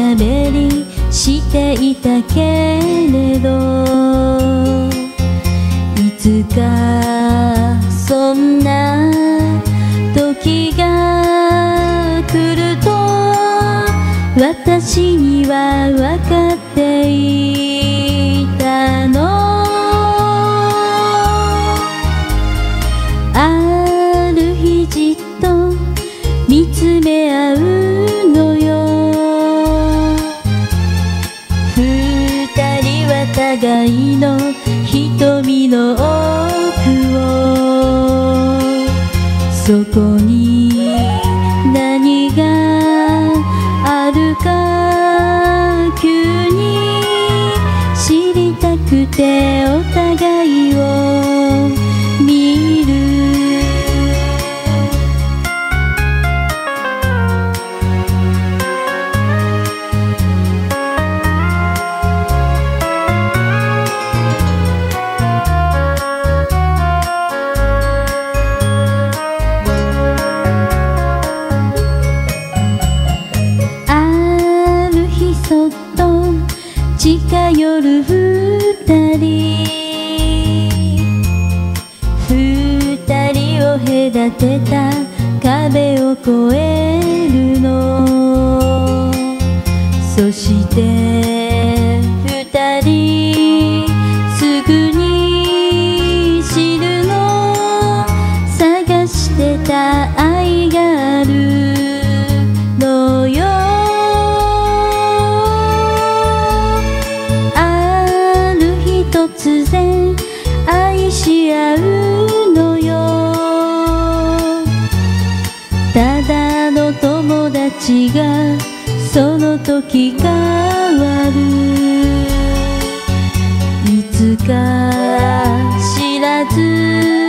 ゃべりしていたけれど、いつかそんな時が来ると私には分かっていたの。ある日じっと見つめ合うのよ。二人は互いの瞳の奥を、そこに何があるか急に知りたくてお互いを見る。近寄る二人を隔てた壁を越えるの。そして二人すぐに知るの。探してた愛があるのよ。突然愛し合うのよ。ただの友達がその時変わる。いつか知らず